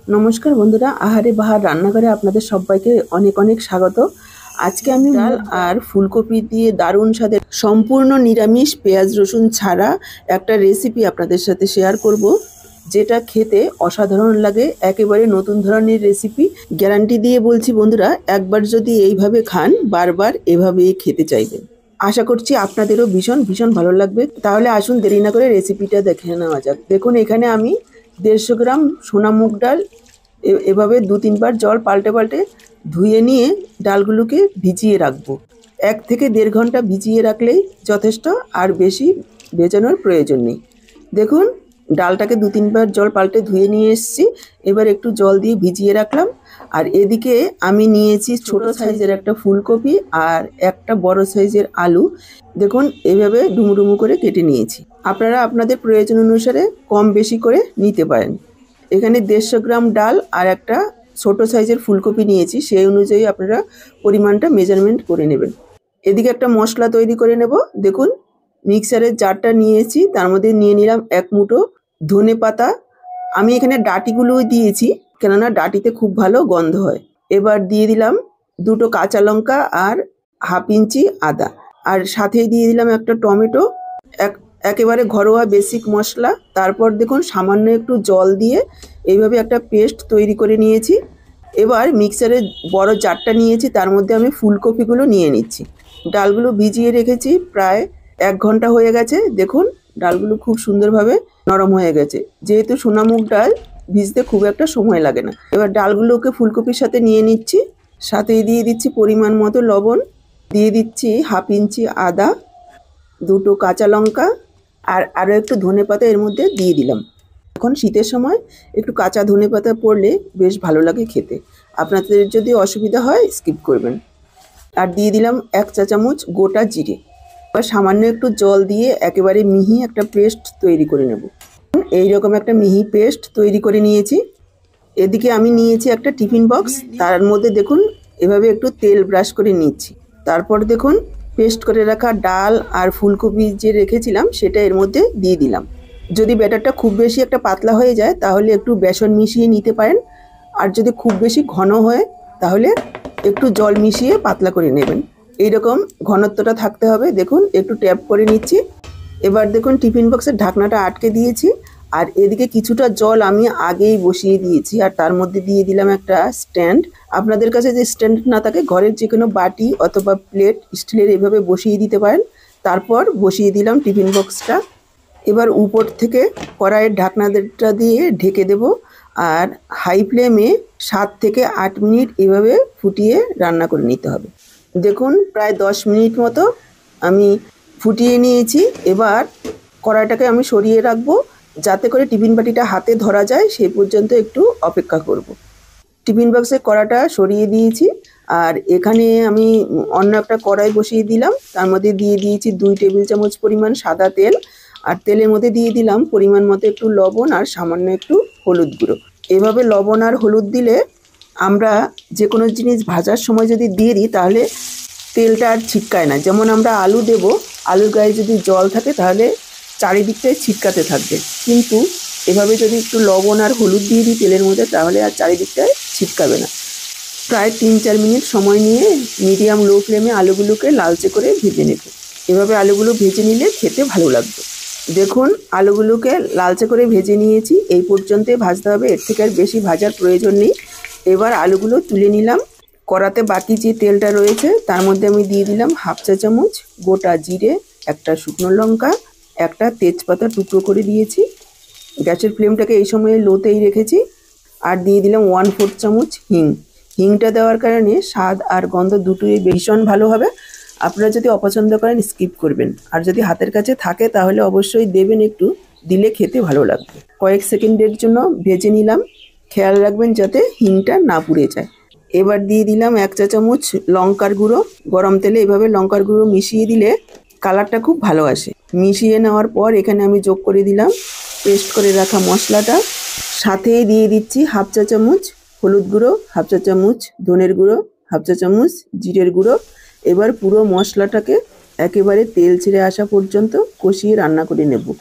নমস্কার বন্ধুরা, আহারে বাহার রান্নাঘরে আপনাদের সবাইকে অনেক অনেক স্বাগত। আজকে আমি ডাল আর ফুলকপি দিয়ে দারুণ স্বাদের সম্পূর্ণ নিরামিষ পেঁয়াজ রসুন ছাড়া একটা রেসিপি আপনাদের সাথে শেয়ার করব, যেটা খেতে অসাধারণ লাগে। একেবারে নতুন ধরনের রেসিপি, গ্যারান্টি দিয়ে বলছি বন্ধুরা, একবার যদি এইভাবে খান বারবার এভাবেই খেতে চাইবেন। আশা করছি আপনাদেরও ভীষণ ভীষণ ভালো লাগবে। তাহলে আসুন দেরি না করে রেসিপিটা দেখে নেওয়া যাক। দেখুন, এখানে আমি 150 গ্রাম সোনা মুগ ডাল এভাবে 2-3 বার জল পাল্টে পাল্টে ধুয়ে নিয়ে ডালগুলোকে ভিজিয়ে রাখবো। 1 থেকে 1.5 ঘন্টা ভিজিয়ে রাখলেই যথেষ্ট, আর বেশি ভেজানোর প্রয়োজন নেই। দেখুন, ডালটাকে 2-3 বার জল পাল্টে ধুয়ে নিয়ে এসেছি। এবার একটু জল দিয়ে ভিজিয়ে রাখলাম। আর এদিকে আমি নিয়েছি ছোট সাইজের একটা ফুলকপি আর একটা বড় সাইজের আলু। দেখুন, এভাবে ডুমু ডুমু করে কেটে নিয়েছি। আপনারা আপনাদের প্রয়োজন অনুসারে কম বেশি করে নিতে পারেন। এখানে 150 গ্রাম ডাল আর একটা ছোট সাইজের ফুলকপি নিয়েছি, সেই অনুযায়ী আপনারা পরিমাণটা মেজারমেন্ট করে নেবেন। এদিকে একটা মশলা তৈরি করে নেব। দেখুন, মিক্সারের জারটা নিয়েছি, তার মধ্যে নিয়ে নিলাম 1 মুঠো ধনে পাতা। আমি এখানে ডাঁটিগুলো দিয়েছি, কেননা ডাঁটিতে খুব ভালো গন্ধ হয়। এবার দিয়ে দিলাম 2টো কাঁচা লঙ্কা আর 1/2 ইঞ্চি আদা, আর সাথেই দিয়ে দিলাম একটা টমেটো। একেবারে ঘরোয়া বেসিক মশলা। তারপর দেখুন, সামান্য একটু জল দিয়ে এইভাবে একটা পেস্ট তৈরি করে নিয়েছি। এবার মিক্সারের বড় জারটা নিয়েছি, তার মধ্যে আমি ফুলকপিগুলো নিয়ে নিচ্ছি। ডালগুলো ভিজিয়ে রেখেছি, প্রায় 1 ঘন্টা হয়ে গেছে। দেখুন, ডালগুলো খুব সুন্দরভাবে নরম হয়ে গেছে। যেহেতু সোনা মুগ ডাল, ভিজতে খুব একটা সময় লাগে না। এবার ডালগুলোকে ফুলকপির সাথে নিয়ে নিচ্ছি, সাথেই দিয়ে দিচ্ছি পরিমাণ মতো লবণ, দিয়ে দিচ্ছি 1/2 ইঞ্চি আদা, 2টো কাঁচা লঙ্কা, আর আরও একটু ধনেপাতা এর মধ্যে দিয়ে দিলাম। এখন শীতের সময় একটু কাঁচা ধনেপাতা পড়লে বেশ ভালো লাগে খেতে। আপনাদের যদি অসুবিধা হয় স্কিপ করবেন। আর দিয়ে দিলাম 1 চা চামচ গোটা জিরে। এবার সামান্য একটু জল দিয়ে একেবারে মিহি একটা পেস্ট তৈরি করে নেব। এইরকম একটা মিহি পেস্ট তৈরি করে নিয়েছি। এদিকে আমি নিয়েছি একটা টিফিন বক্স, তার মধ্যে দেখুন এভাবে একটু তেল ব্রাশ করে নিচ্ছি। তারপর দেখুন, পেস্ট করে রাখা ডাল আর ফুলকপি যে রেখেছিলাম সেটা এর মধ্যে দিয়ে দিলাম। যদি ব্যাটারটা খুব বেশি একটা পাতলা হয়ে যায় তাহলে একটু বেসন মিশিয়ে নিতে পারেন, আর যদি খুব বেশি ঘন হয় তাহলে একটু জল মিশিয়ে পাতলা করে নেবেন। এইরকম ঘনত্বটা থাকতে হবে। দেখুন, একটু ট্যাপ করে নিচ্ছি। এবার দেখুন, টিফিন বক্সের ঢাকনাটা আটকে দিয়েছি, আর এদিকে কিছুটা জল আমি আগেই বসিয়ে দিয়েছি, আর তার মধ্যে দিয়ে দিলাম একটা স্ট্যান্ড। আপনাদের কাছে যে স্ট্যান্ড না থাকে, ঘরের যে কোনো বাটি অথবা প্লেট স্টিলের এভাবে বসিয়ে দিতে পারেন। তারপর বসিয়ে দিলাম টিফিন বক্সটা। এবার উপর থেকে কড়াইয়ের ঢাকনাটা দিয়ে ঢেকে দেব, আর হাই ফ্লেমে 7 থেকে 8 মিনিট এভাবে ফুটিয়ে রান্না করে নিতে হবে। দেখুন, প্রায় 10 মিনিট মতো আমি ফুটিয়ে নিয়েছি। এবার কড়াইটাকে আমি সরিয়ে রাখবো, যাতে করে টিফিন বাটিটা হাতে ধরা যায়, সেই পর্যন্ত একটু অপেক্ষা করব। টিফিন বক্সের কড়াটা সরিয়ে দিয়েছি, আর এখানে আমি অন্য একটা কড়াই বসিয়ে দিলাম। তার মধ্যে দিয়ে দিয়েছি 2 টেবিল চামচ পরিমাণ সাদা তেল, আর তেলের মধ্যে দিয়ে দিলাম পরিমাণ মতো একটু লবণ আর সামান্য একটু হলুদ গুঁড়ো। এভাবে লবণ আর হলুদ দিলে আমরা যে কোনো জিনিস ভাজার সময় যদি দিয়ে দিই তাহলে তেলটা আর ছিটকায় না। যেমন আমরা আলু দেব, আলুর গায়ে যদি জল থাকে তাহলে চারিদিকটায় ছিটকাতে থাকবে, কিন্তু এভাবে যদি একটু লবণ আর হলুদ দিয়ে দিই তেলের মধ্যে তাহলে আর চারিদিকটায় ছিটকাবে না। প্রায় 3-4 মিনিট সময় নিয়ে মিডিয়াম লো ফ্লেমে আলুগুলোকে লালচে করে ভেজে নেব। এভাবে আলুগুলো ভেজে নিলে খেতে ভালো লাগবে। দেখুন, আলুগুলোকে লালচে করে ভেজে নিয়েছি। এই পর্যন্তই ভাজতে হবে, এর থেকে আর বেশি ভাজার প্রয়োজন নেই। এবার আলুগুলো তুলে নিলাম। কড়াতে বাকি যে তেলটা রয়েছে তার মধ্যে আমি দিয়ে দিলাম 1/2 চা চামচ গোটা জিরে, একটা শুকনো লঙ্কা, একটা তেজপাতা টুকরো করে দিয়েছি। গ্যাসের ফ্লেমটাকে এই সময়ে লোতেই রেখেছি। আর দিয়ে দিলাম 1/4 চামচ হিং। হিংটা দেওয়ার কারণে স্বাদ আর গন্ধ দুটোই ভীষণ ভালো হবে। আপনারা যদি অপছন্দ করেন স্কিপ করবেন, আর যদি হাতের কাছে থাকে তাহলে অবশ্যই দেবেন, একটু দিলে খেতে ভালো লাগবে। কয়েক সেকেন্ডের জন্য ভেজে নিলাম। খেয়াল রাখবেন যাতে হিংটা না পুড়ে যায়। এবার দিয়ে দিলাম 1 চা চামচ লঙ্কার গুঁড়ো। গরম তেলে এভাবে লঙ্কার গুঁড়ো মিশিয়ে দিলে কালারটা খুব ভালো আসে। মিশিয়ে নেওয়ার পর এখানে আমি যোগ করে দিলাম পেস্ট করে রাখা মশলাটা। সাথেই দিয়ে দিচ্ছি 1/2 চা চামচ হলুদ গুঁড়ো, 1/2 চা চামচ ধনের গুঁড়ো, 1/2 চা চামচ জিরের গুঁড়ো। এবার পুরো মশলাটাকে একেবারে তেল ছেড়ে আসা পর্যন্ত কষিয়ে রান্না করে নেব।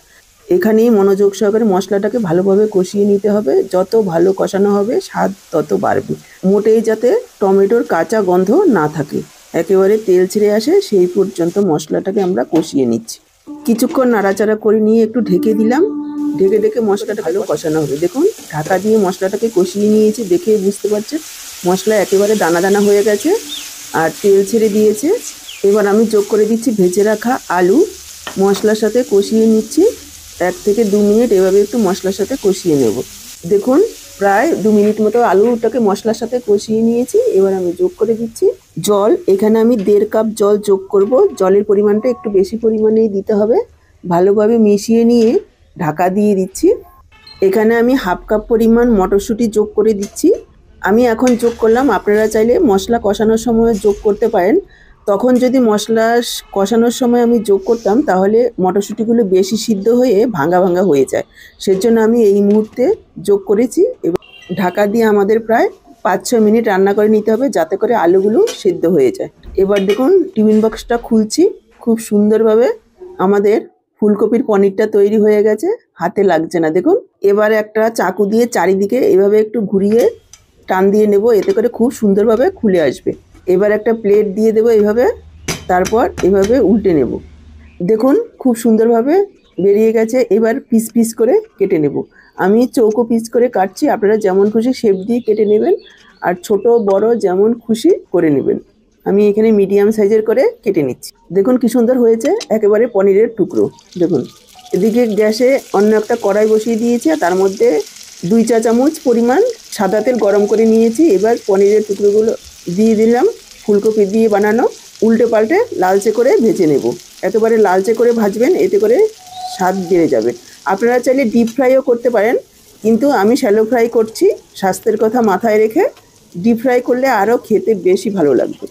এখানেই মনোযোগ সহকারে মশলাটাকে ভালোভাবে কষিয়ে নিতে হবে। যত ভালো কষানো হবে স্বাদ তত বাড়বে। মোটেই যাতে টমেটোর কাঁচা গন্ধ না থাকে, একেবারে তেল ছেড়ে আসে সেই পর্যন্ত মশলাটাকে আমরা কষিয়ে নিচ্ছি। কিছুক্ষণ নাড়াচাড়া করে নিয়ে একটু ঢেকে দিলাম। ঢেকে ঢেকে মশলাটা ভালো কষানো হবে। দেখুন ঢাকা দিয়ে মশলাটাকে কষিয়ে নিয়েছি, দেখেই বুঝতে পারছেন মশলা একেবারে দানা দানা হয়ে গেছে আর তেল ছেড়ে দিয়েছে। এবার আমি যোগ করে দিচ্ছি ভেজে রাখা আলু। মশলার সাথে কষিয়ে নিচ্ছি 1 থেকে 2 মিনিট। এভাবে একটু মশলার সাথে কষিয়ে নেব। দেখুন প্রায় 2 মিনিট মতো আলুটাকে মশলার সাথে কষিয়ে নিয়েছি। এবার আমি যোগ করে দিচ্ছি জল। এখানে আমি 1.5 কাপ জল যোগ করব। জলের পরিমাণটা একটু বেশি পরিমাণেই দিতে হবে। ভালোভাবে মিশিয়ে নিয়ে ঢাকা দিয়ে দিচ্ছি। এখানে আমি 1/2 কাপ পরিমাণ মটরশুঁটি যোগ করে দিচ্ছি। আমি এখন যোগ করলাম, আপনারা চাইলে মশলা কষানোর সময় যোগ করতে পারেন। তখন যদি মশলা কষানোর সময় আমি যোগ করতাম তাহলে মটরশুঁটিগুলো বেশি সিদ্ধ হয়ে ভাঙা ভাঙা হয়ে যায়। সেজন্য আমি এই মুহূর্তে যোগ করেছি। এবার ঢাকা দিয়ে আমাদের প্রায় 5-6 মিনিট রান্না করে নিতে হবে যাতে করে আলুগুলো সিদ্ধ হয়ে যায়। এবার দেখুন টিফিন বক্সটা খুলছি। খুব সুন্দরভাবে আমাদের ফুলকপির পনিরটা তৈরি হয়ে গেছে, হাতে লাগছে না। দেখুন এবার একটা চাকু দিয়ে চারিদিকে এভাবে একটু ঘুরিয়ে টান দিয়ে নেব, এতে করে খুব সুন্দরভাবে খুলে আসবে। এবার একটা প্লেট দিয়ে দেবো এইভাবে, তারপর এভাবে উল্টে নেব। দেখুন খুব সুন্দরভাবে বেরিয়ে গেছে। এবার পিস পিস করে কেটে নেব। আমি চৌকো পিস করে কাটছি, আপনারা যেমন খুশি শেপ দিয়ে কেটে নেবেন আর ছোট বড় যেমন খুশি করে নেবেন। আমি এখানে মিডিয়াম সাইজের করে কেটে নিচ্ছি। দেখুন কি সুন্দর হয়েছে, একেবারে পনিরের টুকরো। দেখুন এদিকে গ্যাসে অন্য একটা কড়াই বসিয়ে দিয়েছি আর তার মধ্যে 2 চা চামচ পরিমাণ সাদা তেল গরম করে নিয়েছি। এবার পনিরের টুকরোগুলো দিয়ে দিলাম, ফুলকপি দিয়ে বানানো। উল্টে পাল্টে লালচে করে ভেজে নেব। একেবারে লালচে করে ভাজবেন, এতে করে স্বাদ বেড়ে যাবে। আপনারা চাইলে ডিপ ফ্রাইও করতে পারেন, কিন্তু আমি শ্যালো ফ্রাই করছি স্বাস্থ্যের কথা মাথায় রেখে। ডিপ ফ্রাই করলে আরও খেতে বেশি ভালো লাগবে।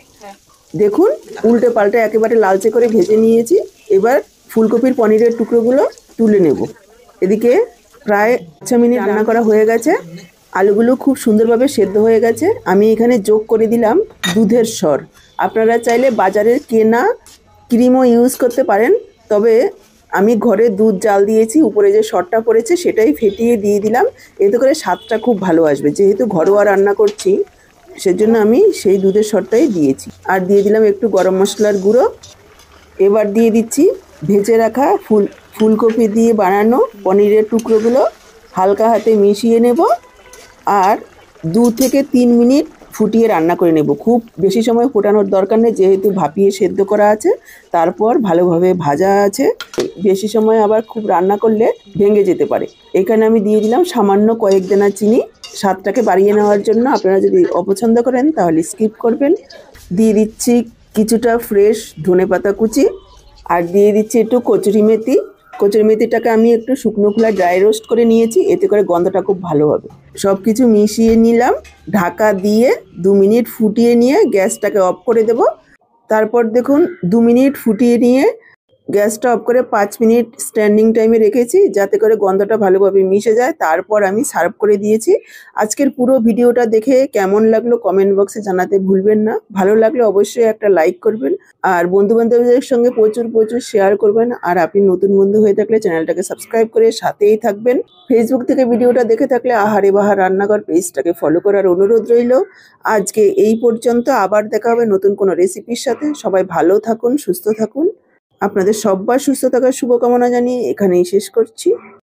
দেখুন উল্টে পাল্টে একেবারে লালচে করে ভেজে নিয়েছি। এবার ফুলকপির পনিরের টুকরোগুলো তুলে নেব। এদিকে প্রায় 6 মিনিট রান্না করা হয়ে গেছে। আলুগুলো খুব সুন্দরভাবে সেদ্ধ হয়ে গেছে। আমি এখানে যোগ করে দিলাম দুধের সর। আপনারা চাইলে বাজারের কেনা ক্রিমও ইউজ করতে পারেন, তবে আমি ঘরে দুধ জাল দিয়েছি, উপরে যে সরটা পড়েছে সেটাই ফেটিয়ে দিয়ে দিলাম। এতে করে স্বাদটা খুব ভালো আসবে। যেহেতু ঘরোয়া রান্না করছি সেজন্য আমি সেই দুধের সরটাই দিয়েছি। আর দিয়ে দিলাম একটু গরম মশলার গুঁড়ো। এবার দিয়ে দিচ্ছি ভেজে রাখা ফুলকপি দিয়ে বানানো পনিরের টুকরোগুলো। হালকা হাতে মিশিয়ে নেব আর 2 থেকে 3 মিনিট ফুটিয়ে রান্না করে নেব। খুব বেশি সময় ফোটানোর দরকার নেই, যেহেতু ভাপিয়ে সেদ্ধ করা আছে, তারপর ভালোভাবে ভাজা আছে। বেশি সময় আবার খুব রান্না করলে ভেঙে যেতে পারে। এখানে আমি দিয়ে দিলাম সামান্য কয়েক দানা চিনি, স্বাদটাকে বাড়িয়ে নেওয়ার জন্য। আপনারা যদি অপছন্দ করেন তাহলে স্কিপ করবেন। দিয়ে দিচ্ছি কিছুটা ফ্রেশ ধনেপাতা কুচি আর দিয়ে দিচ্ছি একটু কচুরি মেথি। কচুরি মেথিটাকে আমি একটু শুকনো খোলায় ড্রাই রোস্ট করে নিয়েছি, এতে করে গন্ধটা খুব ভালো হবে। সব কিছু মিশিয়ে নিলাম। ঢাকা দিয়ে 2 মিনিট ফুটিয়ে নিয়ে গ্যাসটাকে অফ করে দেব। তারপর দেখুন 2 মিনিট ফুটিয়ে নিয়ে গ্যাসটা অফ করে 5 মিনিট স্ট্যান্ডিং টাইমে রেখেছি যাতে করে গন্ধটা ভালোভাবে মিশে যায়। তারপর আমি সার্ভ করে দিয়েছি। আজকের পুরো ভিডিওটা দেখে কেমন লাগলো কমেন্ট বক্সে জানাতে ভুলবেন না। ভালো লাগলে অবশ্যই একটা লাইক করবেন আর বন্ধুবান্ধবদের সঙ্গে প্রচুর শেয়ার করবেন। আর আপনি নতুন বন্ধু হয়ে থাকলে চ্যানেলটাকে সাবস্ক্রাইব করে সাথেই থাকবেন। ফেসবুক থেকে ভিডিওটা দেখে থাকলে আহারে বাহার রান্নাঘর পেজটাকে ফলো করার অনুরোধ রইল। আজকে এই পর্যন্ত, আবার দেখা হবে নতুন কোনো রেসিপির সাথে। সবাই ভালো থাকুন, সুস্থ থাকুন। আপনাদের সবার সুস্থ থাকার শুভকামনা জানিয়ে এখানেই শেষ করছি।